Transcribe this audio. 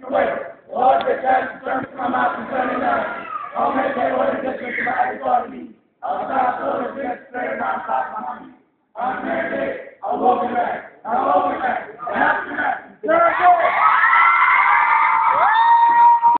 away. Lord, the judge terms come out concerning us. Oh, may they order this which I thought me. I'll stop all the good straight around top of me. I'm married. I'll walk it back. I'll